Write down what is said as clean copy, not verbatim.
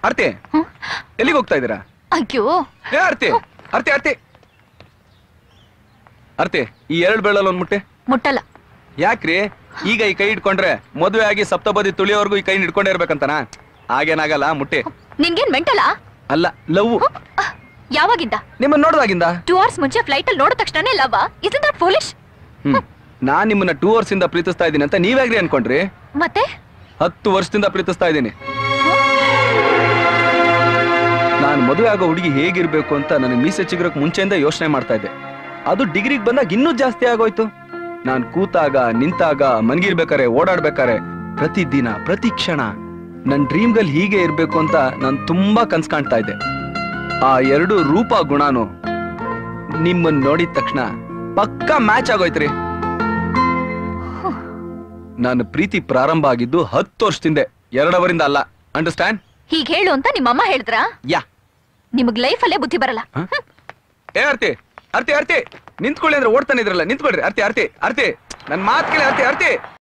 ಆರ್ತಿ ಎಲ್ಲಿಗೆ ಹೋಗ್ತಾ ಇದ್ದೀರಾ? ಅಯ್ಯೋ ಏ ಆರ್ತಿ ಆರ್ತಿ ಆರ್ತಿ ಆರ್ತಿ ಈ 2 ಬೆರಳಲ್ಲಿ ಒಂದ್ ಮುಟ್ಟೆ. ಮುಟ್ಟಲ್ಲ. ಯಾಕ್ರಿ? ಈಗ ಈ ಕೈ ಇಟ್ಕೊಂಡ್ರೆ ಮದುವೆ ಆಗಿ ಸಪ್ತಪದಿ ತುಳಿಯೋವರೆಗೂ ಈ ಕೈ ಹಿಡ್ಕೊಂಡೇ ಇರ್ಬೇಕಂತನಾ? ಹಾಗೇನಾಗಲ್ಲ, ಮುಟ್ಟೆ. ನಿನ್ಗೇನ್ ಮೆಂಟಲ್ಲ? ಅಲ್ಲ, ಲವ್. ಯಾವಾಗಿಂದ? ನಿಮ್ಮನ್ನ ನೋಡ್ದಾಗಿಂದ. 2 hours ಮುಂಚೆ ಫ್ಲೈಟ್ ಅಲ್ಲಿ ನೋಡಿದ ತಕ್ಷಣನೇ ಲವ್? isn't that foolish? ನಾನ್ ನಿಮ್ಮನ್ನ 2 hours ಇಂದ ಪ್ರೀತಿಸ್ತಾ ಇದ್ದೀನಿ ಅಂತ ನೀವ್ಯಾಗ್ರಿ ಅನ್ಕೊಂಡ್ರಿ? ಮತ್ತೆ 10 ವರ್ಷದಿಂದ ಪ್ರೀತಿಸ್ತಾ ಇದ್ದೀನಿ. ನಾನು ಮದುವೆ ಆಗೋ ಹುಡುಗಿ ಹೇಗಿರ್ಬೇಕು ಅಂತ ನನಗೆ ಮೀಸೆ ಚಿಗುರಕ್ ಮುಂಚೆಯಿಂದ ಯೋಚನೆ ಮಾಡ್ತಾ ಇದ್ದೆ. ಅದು ಡಿಗ್ರಿಗೆ ಬಂದಾಗ ಇನ್ನೂ ಜಾಸ್ತಿ ಆಗೋಯ್ತು. ನಾನು ಕೂತಾಗ, ನಿಂತಾಗ, ಮನ್ಗಿರ್ಬೇಕಾರೆ, ಓಡಾಡ್ಬೇಕಾರೆ, ಪ್ರತಿ ದಿನ, ಪ್ರತಿ ಕ್ಷಣ ನನ್ನ ಡ್ರೀಮ್ಗಲ್ ಹೀಗೆ ಇರ್ಬೇಕು ಅಂತ ನಾನು ತುಂಬಾ ಕನ್ಸ್ ಕಾಣ್ತಾ ಇದ್ದೆ. ಆ 2 ರೂಪ ಗುಣನು ನಿಮ್ಮನ್ನ ನೋಡಿದ ತಕ್ಷಣ ಪಕ್ಕಾ ಮ್ಯಾಚ್ ಆಗೋಯ್ತ್ರಿ. ನಾನು ಪ್ರೀತಿ ಪ್ರಾರಂಭ ಆಗಿದ್ದು 10 ವರ್ಷದಿಂದ, 2 ಅವರಿಂದ ಅಲ್ಲ. ಅಂಡರ್ಸ್ಟ್ಯಾಂಡ್? ಹೀಗೆ ಹೇಳು ಅಂತ ನಿಮ್ಮಮ್ಮ ಹೇಳಿದ್ರಾ? ಯಾ. ನಿಮಗ್ ಲೈಫ್ ಅಲ್ಲೇ ಬುದ್ಧಿ ಬರಲ್ಲ. ಏ ಆರ್ತಿ ಆರ್ತಿ ಆರ್ತಿ ನಿಂತ್ಕೊಳ್ಳಿ ಅಂದ್ರೆ ಓಡ್ತಾನೆ ಇದ್ರಲ್ಲ, ನಿಂತ್ಕೊಳ್ರಿ. ಆರ್ತಿ ಆರ್ತಿ ಆರ್ತಿ ನನ್ ಮಾತ್ ಕೇಳಿ. ಆರ್ತಿ ಆರ್ತಿ